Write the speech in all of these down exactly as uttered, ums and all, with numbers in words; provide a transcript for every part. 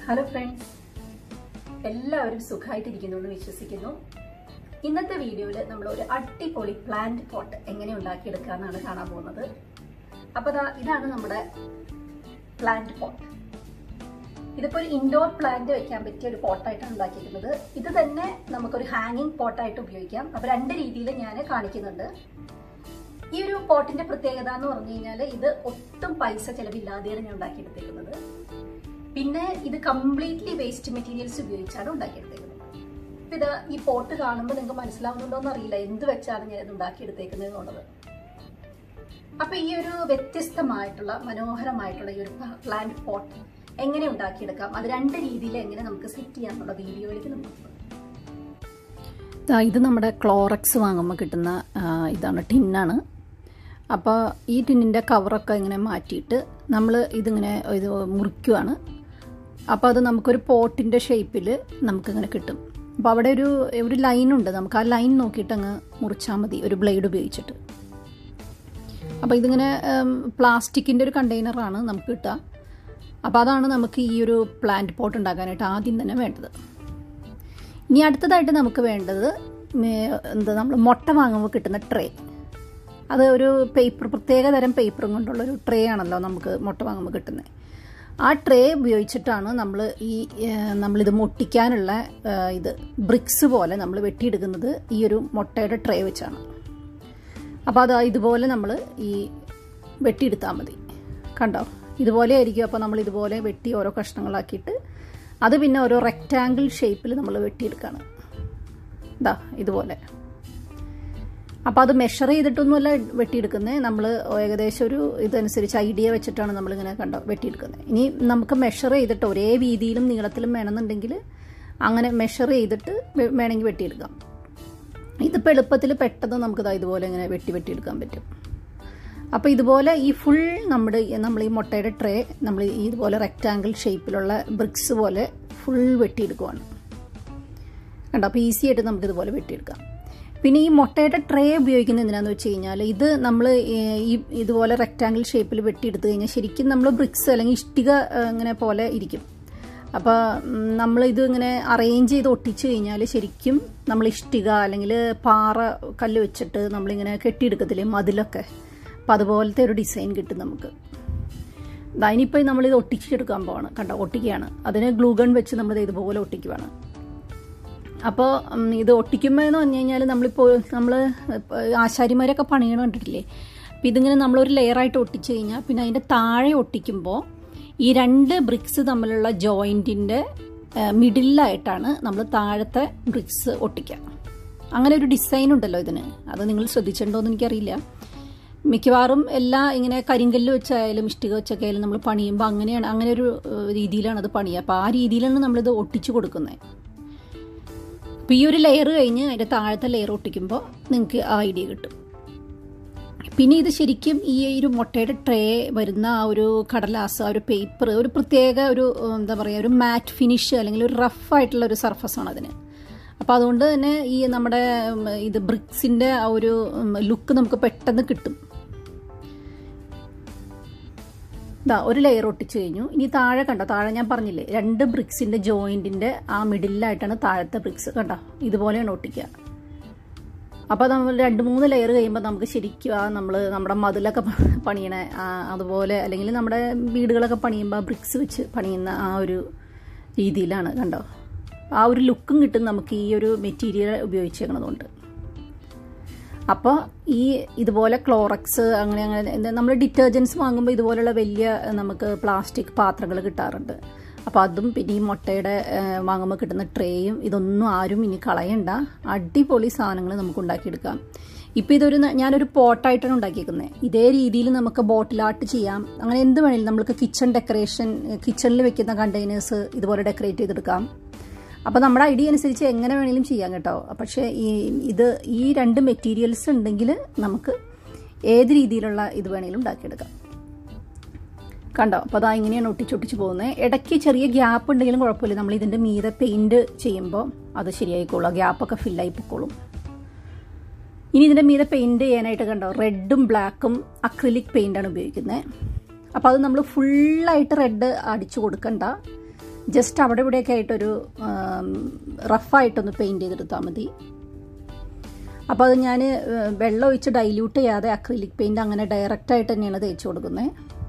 Hello friends, എല്ലാവരും സുഖമായിട്ടിരിക്കുന്നുവെന്ന് വിശ്വസിക്കുന്നു. ഇന്നത്തെ വീഡിയോയിൽ നമ്മൾ ഒരു അടിപൊളി പ്ലാന്റ് പോട്ട് എങ്ങനെ ഉണ്ടാക്കിയെടുക്കാനാണ് കാണാൻ പോകുന്നത്. അപ്പോൾ ഇതാണ് നമ്മുടെ പ്ലാന്റ് പോട്ട്. ഇതിപ്പോൾ ഒരു ഇൻഡോർ പ്ലാന്റ് വെക്കാൻ പറ്റിയ ഒരു പോട്ടായിട്ടാണ് ഉണ്ടാക്കിയിരിക്കുന്നത്. ഇത് തന്നെ നമുക്കൊരു ഹാങ്ങിങ് പോട്ടായിട്ട് ഉപയോഗിക്കാം. അപ്പോൾ രണ്ട് രീതിയിൽ ഞാൻ കാണിക്കുന്നുണ്ട്. ഈ ഒരു പോട്ടിന്റെ പ്രത്യേകത എന്ന് പറഞ്ഞു കഴിഞ്ഞാൽ ഇത് ഒട്ടും പൈസ ചെലവില്ലാതെയാണ് ഞാൻ ഉണ്ടാക്കിയെടുത്തിരിക്കുന്നത്. പിന്നെ ഇത് കംപ്ലീറ്റ്ലി വേസ്റ്റ് മെറ്റീരിയൽസ് ഉപയോഗിച്ചാണ് ഉണ്ടാക്കിയെടുത്തേക്കുന്നത്. അപ്പം ഇത് ഈ പോട്ട് കാണുമ്പോൾ നിങ്ങൾക്ക് മനസ്സിലാവുന്നുണ്ടോ എന്ന് അറിയില്ല എന്ത് വെച്ചാണ് ഞാൻ ഇത് ഉണ്ടാക്കിയെടുത്തേക്കുന്നത് എന്നുള്ളത്. അപ്പം ഈ ഒരു വ്യത്യസ്തമായിട്ടുള്ള മനോഹരമായിട്ടുള്ള ഈ ഒരു പ്ലാന്റ് പോട്ട് എങ്ങനെ ഉണ്ടാക്കിയെടുക്കാം, അത് രണ്ട് രീതിയിൽ എങ്ങനെ നമുക്ക് സെറ്റ് ചെയ്യാമെന്നുള്ള വീഡിയോയിലേക്ക് നമുക്ക്. ഇത് നമ്മുടെ ക്ലോറക്സ് വാങ്ങുമ്പോൾ കിട്ടുന്ന ഇതാണ്, ടിന്നാണ്. അപ്പോൾ ഈ ടിന്നിൻ്റെ കവറൊക്കെ ഇങ്ങനെ മാറ്റിയിട്ട് നമ്മൾ ഇതിങ്ങനെ ഇത് മുറിക്കുവാണ്. അപ്പോൾ അത് നമുക്കൊരു പോട്ടിൻ്റെ ഷേപ്പിൽ നമുക്കിങ്ങനെ കിട്ടും. അപ്പോൾ അവിടെ ഒരു ഒരു ലൈനുണ്ട്, നമുക്ക് ആ ലൈൻ നോക്കിയിട്ട് അങ്ങ് മുറിച്ചാൽ മതി ഒരു ബ്ലേഡ് ഉപയോഗിച്ചിട്ട്. അപ്പോൾ ഇതിങ്ങനെ പ്ലാസ്റ്റിക്കിൻ്റെ ഒരു കണ്ടെയ്നറാണ് നമുക്ക് കിട്ടുക. അപ്പോൾ അതാണ് നമുക്ക് ഈ ഒരു പ്ലാന്റ് പോട്ട് ഉണ്ടാക്കാനായിട്ട് ആദ്യം തന്നെ വേണ്ടത്. ഇനി അടുത്തതായിട്ട് നമുക്ക് വേണ്ടത് എന്താ, നമ്മൾ മുട്ട വാങ്ങുമ്പോൾ കിട്ടുന്ന ട്രേ. അത് ഒരു പേപ്പർ, പ്രത്യേക തരം പേപ്പറും കൊണ്ടുള്ളൊരു ട്രേ ആണല്ലോ നമുക്ക് മുട്ട വാങ്ങുമ്പോൾ കിട്ടുന്നത്. ആ ട്രേ ഉപയോഗിച്ചിട്ടാണ് നമ്മൾ ഈ നമ്മളിത് ഒട്ടിക്കാനുള്ള ഇത് ബ്രിക്സ് പോലെ നമ്മൾ വെട്ടിയെടുക്കുന്നത്. ഈ ഒരു മുട്ടയുടെ ട്രേ വെച്ചാണ്. അപ്പോൾ അത് ഇതുപോലെ നമ്മൾ ഈ വെട്ടിയെടുത്താൽ മതി. കണ്ടോ, ഇതുപോലെ ആയിരിക്കും. അപ്പോൾ നമ്മൾ ഇതുപോലെ വെട്ടി ഓരോ കഷ്ണങ്ങളാക്കിയിട്ട് അത് പിന്നെ ഓരോ റെക്റ്റാങ്കിൾ ഷേപ്പിൽ നമ്മൾ വെട്ടിയെടുക്കുകയാണ്. ഇതാ ഇതുപോലെ. അപ്പോൾ അത് മെഷർ ചെയ്തിട്ടൊന്നുമല്ല വെട്ടിയെടുക്കുന്നത്, നമ്മൾ ഏകദേശം ഒരു ഇതനുസരിച്ച് ഐഡിയ വെച്ചിട്ടാണ് നമ്മളിങ്ങനെ കണ്ടോ വെട്ടിയെടുക്കുന്നത്. ഇനി നമുക്ക് മെഷർ ചെയ്തിട്ട് ഒരേ വീതിയിലും നീളത്തിലും വേണമെന്നുണ്ടെങ്കിൽ അങ്ങനെ മെഷർ ചെയ്തിട്ട് വേണമെങ്കിൽ വെട്ടിയെടുക്കാം. ഇതിപ്പോൾ എളുപ്പത്തിൽ പെട്ടെന്ന് നമുക്കിതാ ഇതുപോലെ ഇങ്ങനെ വെട്ടി വെട്ടിയെടുക്കാൻ പറ്റും. അപ്പോൾ ഇതുപോലെ ഈ ഫുൾ നമ്മുടെ നമ്മൾ ഈ മുട്ടയുടെ ട്രേ നമ്മൾ ഇതുപോലെ റെക്റ്റാങ്കിൾ ഷേപ്പിലുള്ള ബ്രിക്സ് പോലെ ഫുൾ വെട്ടിയെടുക്കുവാണ്. കണ്ടോ, അപ്പോൾ ഈസി ആയിട്ട് നമുക്കിതുപോലെ വെട്ടിയെടുക്കാം. പിന്നെ ഈ മുട്ടയുടെ ട്രേ ഉപയോഗിക്കുന്നത് എന്തിനാന്ന് വെച്ച് കഴിഞ്ഞാൽ ഇത് നമ്മൾ ഈ ഇതുപോലെ റെക്റ്റാങ്കിൾ ഷേപ്പിൽ വെട്ടിയെടുത്ത് കഴിഞ്ഞാൽ ശരിക്കും നമ്മൾ ബ്രിക്സ് അല്ലെങ്കിൽ ഇഷ്ടിക ഇങ്ങനെ പോലെ ഇരിക്കും. അപ്പോൾ നമ്മളിത് ഇങ്ങനെ അറേഞ്ച് ചെയ്ത് ഒട്ടിച്ച് കഴിഞ്ഞാൽ ശരിക്കും നമ്മൾ ഇഷ്ടിക അല്ലെങ്കിൽ പാറ കല്ല് വെച്ചിട്ട് നമ്മളിങ്ങനെ കെട്ടിയെടുക്കത്തില്ലേ മതിലൊക്കെ, അപ്പോൾ അതുപോലത്തെ ഒരു ഡിസൈൻ കിട്ടും നമുക്ക്. അതിനിപ്പോൾ നമ്മളിത് ഒട്ടിച്ചെടുക്കാൻ പോവാണ്. കണ്ടോ, ഒട്ടിക്കുകയാണ്. അതിന് ഗ്ലൂഗൺ വെച്ച് നമ്മളിത് ഇതുപോലെ ഒട്ടിക്കുവാണ്. അപ്പോൾ ഇത് ഒട്ടിക്കുമ്പോൾ എന്ന് പറഞ്ഞു കഴിഞ്ഞാൽ നമ്മളിപ്പോൾ നമ്മൾ ആശാരിമാരൊക്കെ പണിയണ കണ്ടിട്ടില്ലേ. അപ്പോൾ ഇതിങ്ങനെ നമ്മളൊരു ലെയറായിട്ട് ഒട്ടിച്ച് കഴിഞ്ഞാൽ പിന്നെ അതിൻ്റെ താഴെ ഒട്ടിക്കുമ്പോൾ ഈ രണ്ട് ബ്രിക്സ് തമ്മിലുള്ള ജോയിൻറ്റിൻ്റെ മിഡിലായിട്ടാണ് നമ്മൾ താഴത്തെ ബ്രിക്സ് ഒട്ടിക്കുക. അങ്ങനെ ഒരു ഡിസൈൻ ഉണ്ടല്ലോ ഇതിന്. അത് നിങ്ങൾ ശ്രദ്ധിച്ചിട്ടുണ്ടോ എന്ന് എനിക്കറിയില്ല. മിക്കവാറും എല്ലാ ഇങ്ങനെ കരിങ്കല്ല് വെച്ചായാലും ഇഷ്ടിക വെച്ചൊക്കെ ആയാലും നമ്മൾ പണിയുമ്പോൾ അങ്ങനെയാണ്, അങ്ങനെ ഒരു രീതിയിലാണ് അത് പണിയുക. അപ്പോൾ ആ രീതിയിലാണ് നമ്മളിത് ഒട്ടിച്ച് കൊടുക്കുന്നത്. അപ്പോൾ ഈ ഒരു ലെയർ കഴിഞ്ഞ് അതിൻ്റെ താഴത്തെ ലെയർ ഒട്ടിക്കുമ്പോൾ നിങ്ങൾക്ക് ആ ഐഡിയ കിട്ടും. പിന്നെ ഇത് ശരിക്കും ഈ ഒരു മുട്ടയുടെ ട്രേ വരുന്ന ആ ഒരു കടലാസ്, ആ ഒരു പേപ്പർ, ഒരു പ്രത്യേക ഒരു എന്താ പറയുക, ഒരു മാറ്റ് ഫിനിഷ് അല്ലെങ്കിൽ ഒരു റഫായിട്ടുള്ള ഒരു സർഫസാണ് അതിന്. അപ്പോൾ അതുകൊണ്ട് തന്നെ ഈ നമ്മുടെ ഇത് ബ്രിക്സിൻ്റെ ആ ഒരു ലുക്ക് നമുക്ക് പെട്ടെന്ന് കിട്ടും. ഇതാ ഒരു ലെയർ ഒട്ടിച്ച് കഴിഞ്ഞു. ഇനി താഴെ കണ്ടോ, താഴെ ഞാൻ പറഞ്ഞില്ലേ രണ്ട് ബ്രിക്സിൻ്റെ ജോയിൻറ്റിൻ്റെ ആ മിഡിലായിട്ടാണ് താഴത്തെ ബ്രിക്സ്. കണ്ടോ, ഇതുപോലെയാണ് ഒട്ടിക്കുക. അപ്പോൾ നമ്മൾ രണ്ട് മൂന്ന് ലെയർ കഴിയുമ്പോൾ നമുക്ക് ശരിക്കും ആ നമ്മൾ നമ്മുടെ മതിലൊക്കെ പണിയണ അതുപോലെ, അല്ലെങ്കിൽ നമ്മുടെ വീടുകളൊക്കെ പണിയുമ്പോൾ ബ്രിക്സ് വെച്ച് പണിയുന്ന ആ ഒരു രീതിയിലാണ്. കണ്ടോ, ആ ഒരു ലുക്കും കിട്ടും നമുക്ക് ഈ ഒരു മെറ്റീരിയൽ ഉപയോഗിച്ചേക്കണതുകൊണ്ട്. അപ്പോൾ ഈ ഇതുപോലെ ക്ലോറക്സ് അങ്ങനെ അങ്ങനെ നമ്മൾ ഡിറ്റർജൻസ് വാങ്ങുമ്പോൾ ഇതുപോലെയുള്ള വലിയ നമുക്ക് പ്ലാസ്റ്റിക് പാത്രങ്ങൾ കിട്ടാറുണ്ട്. അപ്പോൾ അതും പിന്നെ ഈ മുട്ടയുടെ വാങ്ങുമ്പോൾ കിട്ടുന്ന ട്രേയും ഇതൊന്നും ആരും ഇനി കളയണ്ട. അടിപൊളി സാധനങ്ങൾ നമുക്ക് ഉണ്ടാക്കിയെടുക്കാം. ഇപ്പോൾ ഇതൊരു ഞാനൊരു പോട്ടായിട്ടാണ് ഉണ്ടാക്കിയേക്കുന്നത്. ഇതേ രീതിയിൽ നമുക്ക് ബോട്ടിലാട്ട് ചെയ്യാം. അങ്ങനെ എന്ത് വേണമെങ്കിലും നമുക്ക് കിച്ചൺ ഡെക്കറേഷൻ, കിച്ചണിൽ വെക്കുന്ന കണ്ടെയ്നേഴ്സ് ഇതുപോലെ ഡെക്കറേറ്റ് ചെയ്തെടുക്കാം. അപ്പോൾ നമ്മുടെ ഐഡിയ അനുസരിച്ച് എങ്ങനെ വേണമെങ്കിലും ചെയ്യാം കേട്ടോ. പക്ഷേ ഈ ഇത് ഈ രണ്ട് മെറ്റീരിയൽസ് ഉണ്ടെങ്കിൽ നമുക്ക് ഏത് രീതിയിലുള്ള ഇത് വേണമെങ്കിലും ഉണ്ടാക്കിയെടുക്കാം. കണ്ടോ, അപ്പോൾ അതാ ഇങ്ങനെയാണ് ഒട്ടിച്ചൊട്ടിച്ച് പോകുന്നത്. ഇടയ്ക്ക് ചെറിയ ഗ്യാപ്പ് ഉണ്ടെങ്കിലും കുഴപ്പമില്ല, നമ്മൾ ഇതിൻ്റെ മീതെ പെയിൻറ്റ് ചെയ്യുമ്പോൾ അത് ശരിയായിക്കോളും, ഗ്യാപ്പൊക്കെ ഫില്ലായി പൊക്കോളും. ഇനി ഇതിൻ്റെ മീതെ പെയിൻറ്റ് ചെയ്യാനായിട്ട് കണ്ടോ റെഡും ബ്ലാക്കും അക്രിലിക് പെയിൻ്റാണ് ഉപയോഗിക്കുന്നത്. അപ്പോൾ അത് നമ്മൾ ഫുള്ളായിട്ട് റെഡ് അടിച്ചു കൊടുക്കണ്ട, ജസ്റ്റ് അവിടെ ഇവിടെയൊക്കെ ആയിട്ടൊരു റഫായിട്ടൊന്ന് പെയിൻറ്റ് ചെയ്തെടുത്താൽ മതി. അപ്പോൾ അത് ഞാൻ വെള്ളം ഒഴിച്ച് ഡൈല്യൂട്ട് ചെയ്യാതെ അക്രിലിക് പെയിൻറ്റ് അങ്ങനെ ഡയറക്റ്റായിട്ട് തന്നെയാണ് തേച്ച് കൊടുക്കുന്നത്.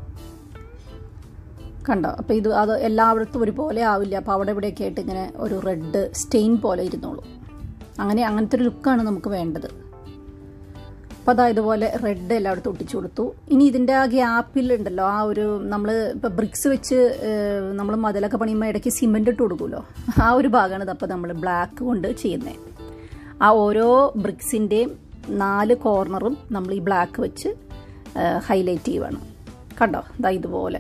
കണ്ടോ? അപ്പോൾ ഇത് അത് എല്ലായിടത്തും ഒരുപോലെ ആവില്ല. അപ്പോൾ അവിടെ ഇവിടെയൊക്കെ ആയിട്ട് ഇങ്ങനെ ഒരു റെഡ് സ്റ്റെയിൻ പോലെ ഇരുന്നോളൂ. അങ്ങനെ അങ്ങനത്തെ ഒരു ലുക്കാണ് നമുക്ക് വേണ്ടത്. അപ്പോൾ അതാ ഇതുപോലെ റെഡ് എല്ലായിടത്തും ഒട്ടിച്ചു കൊടുത്തു. ഇനി ഇതിൻ്റെ ആ ഗ്യാപ്പിലുണ്ടല്ലോ, ആ ഒരു നമ്മൾ ഇപ്പോൾ ബ്രിക്സ് വെച്ച് നമ്മൾ മതിലൊക്കെ പണിയുമ്പോൾ ഇടയ്ക്ക് സിമെൻ്റ് ഇട്ട് കൊടുക്കുമല്ലോ, ആ ഒരു ഭാഗമാണ് ഇതപ്പോൾ നമ്മൾ ബ്ലാക്ക് കൊണ്ട് ചെയ്യുന്നത്. ആ ഓരോ ബ്രിക്സിൻ്റെയും നാല് കോർണറും നമ്മൾ ഈ ബ്ലാക്ക് വെച്ച് ഹൈലൈറ്റ് ചെയ്യുവാണ്. കണ്ടോ? ഇതാ ഇതുപോലെ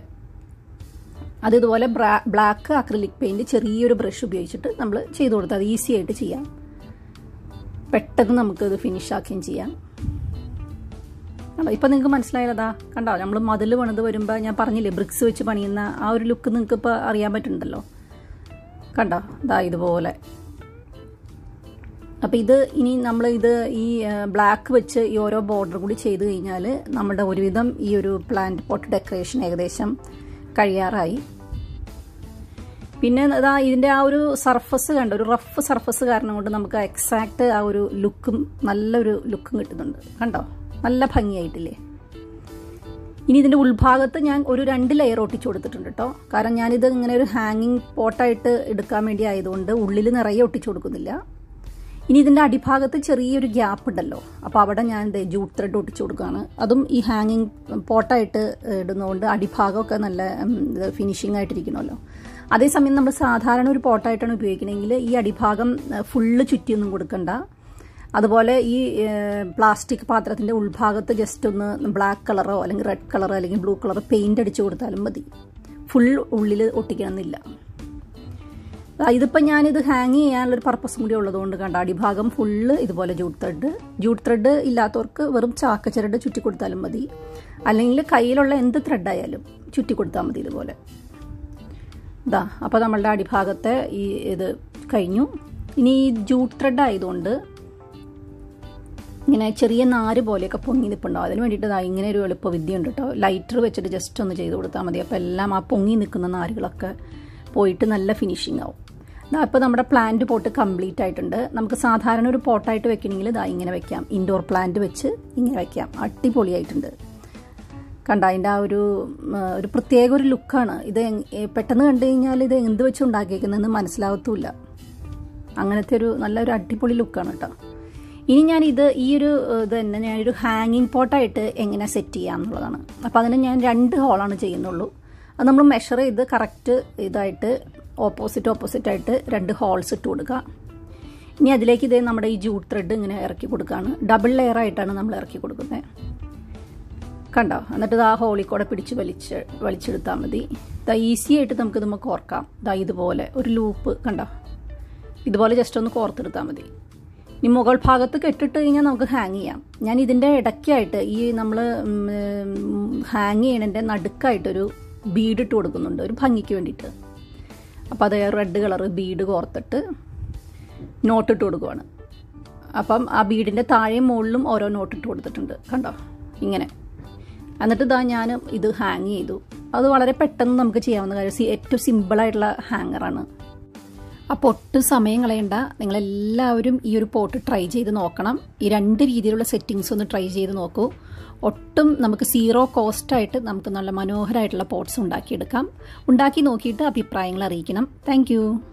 അത് ഇതുപോലെ ബ്ലാക്ക് അക്രിലിക് പെയിൻറ്റ് ചെറിയൊരു ബ്രഷ് ഉപയോഗിച്ചിട്ട് നമ്മൾ ചെയ്ത് കൊടുത്താൽ അത് ഈസി ആയിട്ട് ചെയ്യാം. പെട്ടെന്ന് നമുക്കത് ഫിനിഷാക്കുകയും ചെയ്യാം. കണ്ടോ? ഇപ്പം നിങ്ങൾക്ക് മനസ്സിലായതാ? കണ്ടോ? നമ്മൾ മതിൽ പണിത് വരുമ്പോൾ ഞാൻ പറഞ്ഞില്ലേ ബ്രിക്സ് വെച്ച് പണിയുന്ന ആ ഒരു ലുക്ക് നിങ്ങൾക്ക് ഇപ്പോൾ അറിയാൻ പറ്റുന്നുണ്ടല്ലോ. കണ്ടോ? ഇതാ ഇതുപോലെ. അപ്പോൾ ഇത് ഇനി നമ്മൾ ഇത് ഈ ബ്ലാക്ക് വെച്ച് ഈ ഓരോ ബോർഡർ കൂടി ചെയ്ത് കഴിഞ്ഞാൽ നമ്മുടെ ഒരുവിധം ഈ ഒരു പ്ലാന്റ് പോട്ട് ഡെക്കറേഷൻ ഏകദേശം കഴിയാറായി. പിന്നെ അതാ ഇതിൻ്റെ ആ ഒരു സർഫസ് കണ്ടോ, ഒരു റഫ് സർഫസ് കാരണം കൊണ്ട് നമുക്ക് എക്സാക്റ്റ് ആ ഒരു ലുക്കും നല്ലൊരു ലുക്കും കിട്ടുന്നുണ്ട്. കണ്ടോ? നല്ല ഭംഗിയായിട്ടില്ലേ? ഇനി ഇതിൻ്റെ ഉൾഭാഗത്ത് ഞാൻ ഒരു രണ്ട് ലെയർ ഒട്ടിച്ചു കൊടുത്തിട്ടുണ്ട് കേട്ടോ. കാരണം ഞാനിത് ഇങ്ങനെ ഒരു ഹാങ്ങിങ് പോട്ടായിട്ട് എടുക്കാൻ വേണ്ടി ആയതുകൊണ്ട് ഉള്ളിൽ നിറയെ ഒട്ടിച്ചു കൊടുക്കുന്നില്ല. ഇനി ഇതിൻ്റെ അടിഭാഗത്ത് ചെറിയൊരു ഗ്യാപ്പ് ഉണ്ടല്ലോ, അപ്പോൾ അവിടെ ഞാൻ ജൂട്ട് ത്രെഡ് ഒട്ടിച്ചു കൊടുക്കുകയാണ്. അതും ഈ ഹാങ്ങിങ് പോട്ടായിട്ട് ഇടുന്നതുകൊണ്ട് അടിഭാഗമൊക്കെ നല്ല ഫിനിഷിംഗ് ആയിട്ടിരിക്കണമല്ലോ. അതേസമയം നമ്മൾ സാധാരണ ഒരു പോട്ടായിട്ടാണ് ഉപയോഗിക്കണമെങ്കിൽ ഈ അടിഭാഗം ഫുള്ള് ചുറ്റിയൊന്നും കൊടുക്കണ്ട. അതുപോലെ ഈ പ്ലാസ്റ്റിക് പാത്രത്തിൻ്റെ ഉൾഭാഗത്ത് ജസ്റ്റ് ഒന്ന് ബ്ലാക്ക് കളറോ അല്ലെങ്കിൽ റെഡ് കളറോ അല്ലെങ്കിൽ ബ്ലൂ കളറോ പെയിൻറ്റ് അടിച്ചു കൊടുത്താലും മതി. ഫുൾ ഉള്ളിൽ ഒട്ടിക്കണമെന്നില്ല. ഇതിപ്പോൾ ഞാനിത് ഹാങ് ചെയ്യാനുള്ളൊരു പർപ്പസും കൂടി ഉള്ളതുകൊണ്ട് കണ്ട അടിഭാഗം ഫുള്ള് ഇതുപോലെ ജൂട്ട് ത്രെഡ്. ജൂട്ട് ത്രെഡ് ഇല്ലാത്തവർക്ക് വെറും ചാക്കച്ചരട് ചുറ്റി കൊടുത്താലും മതി, അല്ലെങ്കിൽ കയ്യിലുള്ള എന്ത് ത്രെഡായാലും ചുറ്റി കൊടുത്താൽ മതി ഇതുപോലെ. ഇതാ അപ്പോൾ നമ്മളുടെ അടിഭാഗത്തെ ഈ ഇത് കഴിഞ്ഞു. ഇനി ഈ ജൂട്ട് ത്രെഡ് ആയതുകൊണ്ട് ഇങ്ങനെ ചെറിയ നാര് പോലെയൊക്കെ പൊങ്ങി നിൽപ്പുണ്ടാവും. അതിന് വേണ്ടിയിട്ട് ഇതാ ഇങ്ങനെ ഒരു എളുപ്പ വിദ്യ ഉണ്ട് കേട്ടോ. ലൈറ്റർ വെച്ചിട്ട് ജസ്റ്റ് ഒന്ന് ചെയ്ത് കൊടുത്താൽ മതി. അപ്പോൾ എല്ലാം ആ പൊങ്ങി നിൽക്കുന്ന നാരുകളൊക്കെ പോയിട്ട് നല്ല ഫിനിഷിംഗ് ആവും. ഇതാ ഇപ്പോൾ നമ്മുടെ പ്ലാന്റ് പോട്ട് കംപ്ലീറ്റ് ആയിട്ടുണ്ട്. നമുക്ക് സാധാരണ ഒരു പോട്ടായിട്ട് വെക്കണമെങ്കിൽ ഇതാ ഇങ്ങനെ വെക്കാം. ഇൻഡോർ പ്ലാന്റ് വെച്ച് ഇങ്ങനെ വെക്കാം. അടിപൊളിയായിട്ടുണ്ട്. കണ്ട അതിൻ്റെ ആ ഒരു ഒരു പ്രത്യേക ഒരു ലുക്കാണ്. ഇത് പെട്ടെന്ന് കണ്ടു കഴിഞ്ഞാൽ ഇത് എന്ത് വെച്ച് ഉണ്ടാക്കിയേക്കുന്നതെന്ന് മനസ്സിലാവത്തുമില്ല. അങ്ങനത്തെ ഒരു നല്ലൊരു അടിപൊളി ലുക്കാണ് കേട്ടോ. ഇനി ഞാൻ ഇത് ഈ ഒരു ഇത് തന്നെ ഞാനൊരു ഹാങ്ങിങ് പോട്ടായിട്ട് എങ്ങനെ സെറ്റ് ചെയ്യാം എന്നുള്ളതാണ്. അപ്പോൾ അതിന് ഞാൻ രണ്ട് ഹോളാണ് ചെയ്യുന്നുള്ളൂ. അത് നമ്മൾ മെഷർ ചെയ്ത് കറക്റ്റ് ഇതായിട്ട് ഓപ്പോസിറ്റ് ഓപ്പോസിറ്റായിട്ട് രണ്ട് ഹോൾസ് ഇട്ട് കൊടുക്കുക. ഇനി അതിലേക്ക് ഇതേ നമ്മുടെ ഈ ജൂട്ട് ത്രെഡ് ഇങ്ങനെ ഇറക്കി കൊടുക്കുകയാണ്. ഡബിൾ ലെയർ ആയിട്ടാണ് നമ്മൾ ഇറക്കി കൊടുക്കുന്നത്. കണ്ടോ? എന്നിട്ട് ഇത് ആ ഹോളിൽ കൂടെ പിടിച്ച് വലിച്ച് വലിച്ചെടുത്താൽ മതി. ഇതാ ഈസി ആയിട്ട് നമുക്കിത് നമുക്ക് കോർക്കാം. ഇതാ ഇതുപോലെ ഒരു ലൂപ്പ് കണ്ടോ, ഇതുപോലെ ജസ്റ്റ് ഒന്ന് കോർത്തെടുത്താൽ മതി. ഇനി മുകൾ ഭാഗത്ത് കെട്ടിട്ട് കഴിഞ്ഞാൽ നമുക്ക് ഹാങ് ചെയ്യാം. ഞാൻ ഇതിൻ്റെ ഇടയ്ക്കായിട്ട് ഈ നമ്മൾ ഹാങ് ചെയ്യണതിൻ്റെ നടുക്കായിട്ടൊരു ബീഡ് ഇട്ട് കൊടുക്കുന്നുണ്ട് ഒരു ഭംഗിക്ക് വേണ്ടിയിട്ട്. അപ്പോൾ അത് റെഡ് കളർ ബീഡ് കോർത്തിട്ട് നോട്ടിട്ട് കൊടുക്കുവാണ്. അപ്പം ആ ബീഡിൻ്റെ താഴെയും മുകളിലും ഓരോ നോട്ടിട്ട് കൊടുത്തിട്ടുണ്ട് കണ്ടോ ഇങ്ങനെ. എന്നിട്ട് ഇതാ ഞാൻ ഇത് ഹാങ് ചെയ്തു. അത് വളരെ പെട്ടെന്ന് നമുക്ക് ചെയ്യാവുന്ന കാര്യം, ഏറ്റവും സിമ്പിളായിട്ടുള്ള ഹാങ്ങറാണ്. അപ്പോൾ ഒട്ടും സമയം കളയണ്ട, നിങ്ങളെല്ലാവരും ഈ ഒരു പോട്ട് ട്രൈ ചെയ്ത് നോക്കണം. ഈ രണ്ട് രീതിയിലുള്ള സെറ്റിങ്സ് ഒന്ന് ട്രൈ ചെയ്ത് നോക്കൂ. ഒട്ടും നമുക്ക് സീറോ കോസ്റ്റായിട്ട് നമുക്ക് നല്ല മനോഹരമായിട്ടുള്ള പോട്ട്സ് ഉണ്ടാക്കിയെടുക്കാം. ഉണ്ടാക്കി നോക്കിയിട്ട് അഭിപ്രായങ്ങൾ അറിയിക്കണം. താങ്ക്